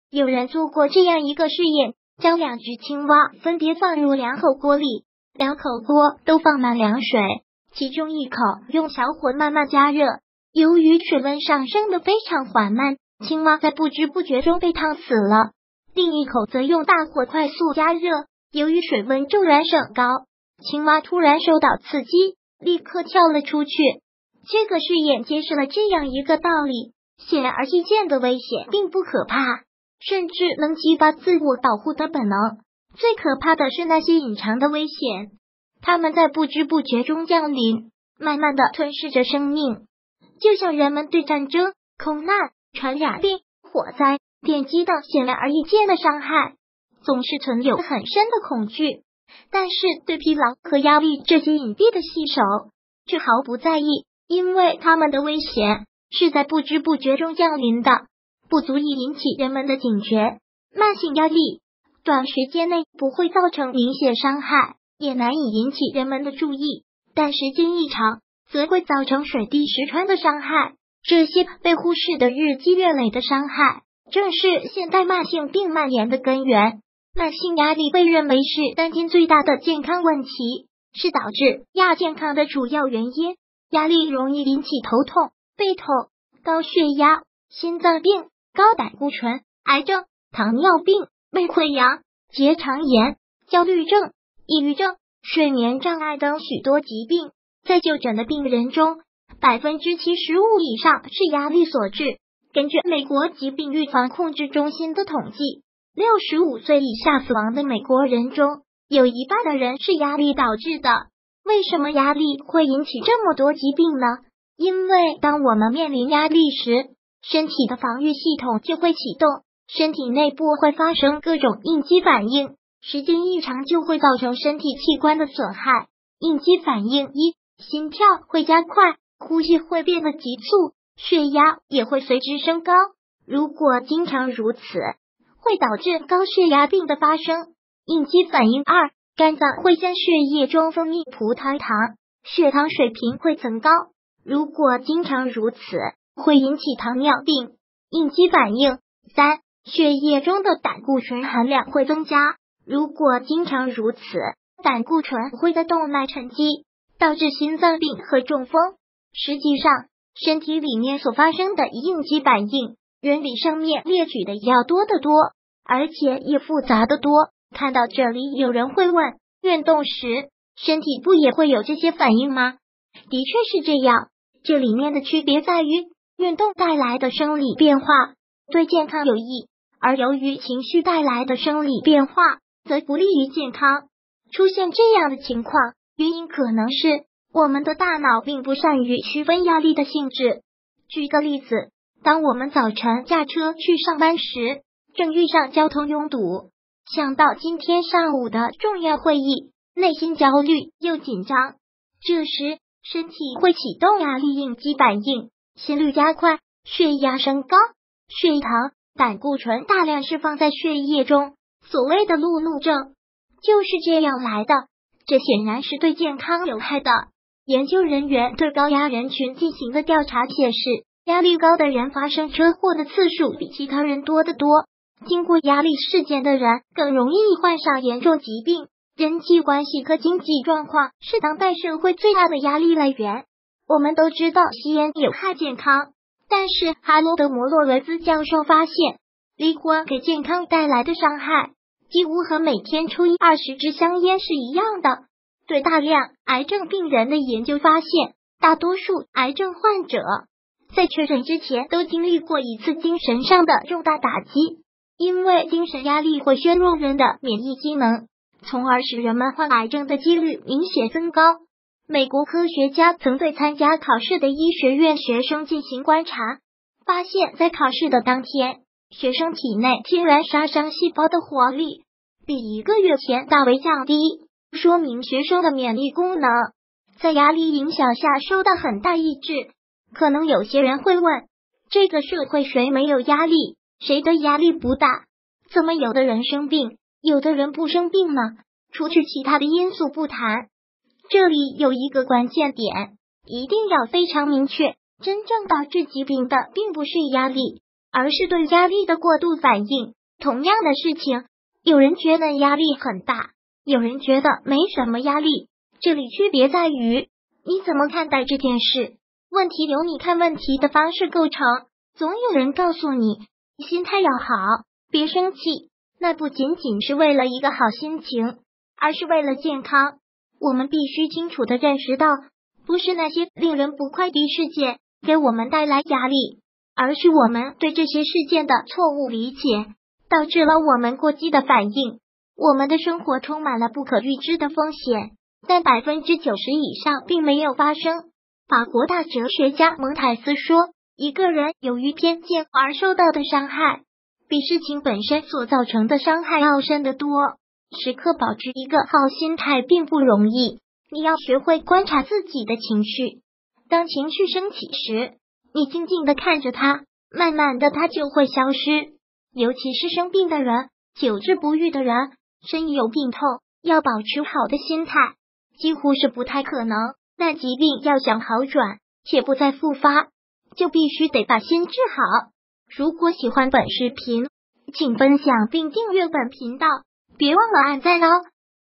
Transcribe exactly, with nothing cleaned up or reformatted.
有人做过这样一个试验，将两只青蛙分别放入两口锅里，两口锅都放满凉水，其中一口用小火慢慢加热，由于水温上升的非常缓慢，青蛙在不知不觉中被烫死了。另一口则用大火快速加热，由于水温骤然升高，青蛙突然受到刺激，立刻跳了出去。这个试验揭示了这样一个道理，显而易见的危险并不可怕，甚至能激发自我保护的本能。最可怕的是那些隐藏的危险，它们在不知不觉中降临，慢慢的吞噬着生命。就像人们对战争、空难、传染病、火灾、电击等显而易见的伤害总是存有很深的恐惧，但是对疲劳和压力这些隐蔽的细手却毫不在意，因为他们的危险是在不知不觉中降临的，不足以引起人们的警觉。慢性压力短时间内不会造成明显伤害，也难以引起人们的注意，但时间一长则会造成水滴石穿的伤害。这些被忽视的日积月累的伤害，正是现代慢性病蔓延的根源。慢性压力被认为是当今最大的健康问题，是导致亚健康的主要原因。压力容易引起头痛、背痛、高血压、心脏病、高胆固醇、癌症、糖尿病、胃溃疡、结肠炎、焦虑症、抑郁症、睡眠障碍等许多疾病。在就诊的病人中，百分之七十五以上是压力所致。根据美国疾病预防控制中心的统计，六十五岁以下死亡的美国人中，有一半的人是压力导致的。为什么压力会引起这么多疾病呢？因为当我们面临压力时，身体的防御系统就会启动，身体内部会发生各种应激反应，时间一长就会造成身体器官的损害。应激反应一，心跳会加快，呼吸会变得急促，血压也会随之升高。如果经常如此，会导致高血压病的发生。应激反应二，肝脏会将血液中分泌葡萄糖，血糖水平会增高。如果经常如此，会引起糖尿病。应激反应三，血液中的胆固醇含量会增加。如果经常如此，胆固醇会在动脉沉积，导致心脏病和中风。实际上，身体里面所发生的应激反应远比上面列举的要多得多，而且也复杂得多。看到这里，有人会问，运动时身体不也会有这些反应吗？的确是这样，这里面的区别在于，运动带来的生理变化对健康有益，而由于情绪带来的生理变化则不利于健康。出现这样的情况，原因可能是我们的大脑并不善于区分压力的性质。举个例子，当我们早晨驾车去上班时，正遇上交通拥堵，想到今天上午的重要会议，内心焦虑又紧张，这时身体会启动压力应激反应，心率加快，血压升高，血糖、胆固醇大量释放在血液中，所谓的路怒症就是这样来的。这显然是对健康有害的。研究人员对高压人群进行的调查显示，压力高的人发生车祸的次数比其他人多得多。经过压力事件的人更容易患上严重疾病。人际关系和经济状况是当代社会最大的压力来源。我们都知道吸烟有害健康，但是哈罗德·摩洛维兹教授发现，离婚给健康带来的伤害几乎和每天抽一二十支香烟是一样的。对大量癌症病人的研究发现，大多数癌症患者在确诊之前都经历过一次精神上的重大打击，因为精神压力会削弱人的免疫机能，从而使人们患癌症的几率明显增高。美国科学家曾对参加考试的医学院学生进行观察，发现在考试的当天，学生体内天然杀伤细胞的活力比一个月前大为降低，说明学生的免疫功能在压力影响下受到很大抑制。可能有些人会问，这个社会谁没有压力？谁的压力不大？怎么有的人生病，有的人不生病呢？除去其他的因素不谈，这里有一个关键点，一定要非常明确，真正导致疾病的并不是压力，而是对压力的过度反应。 同样的事情，有人觉得压力很大，有人觉得没什么压力，这里区别在于你怎么看待这件事。问题由你看问题的方式构成。总有人告诉你，心态要好，别生气，那不仅仅是为了一个好心情，而是为了健康。我们必须清楚地认识到，不是那些令人不快的事件给我们带来压力，而是我们对这些事件的错误理解，导致了我们过激的反应。我们的生活充满了不可预知的风险，但百分之九十以上并没有发生。法国大哲学家蒙泰斯说，一个人由于偏见而受到的伤害，比事情本身所造成的伤害要深得多。时刻保持一个好心态并不容易，你要学会观察自己的情绪。当情绪升起时，你静静地看着它，慢慢的它就会消失。尤其是生病的人，久治不愈的人，身有病痛，要保持好的心态，几乎是不太可能。但疾病要想好转，且不再复发，就必须得把心治好。如果喜欢本视频，请分享并订阅本频道，别忘了按赞哦。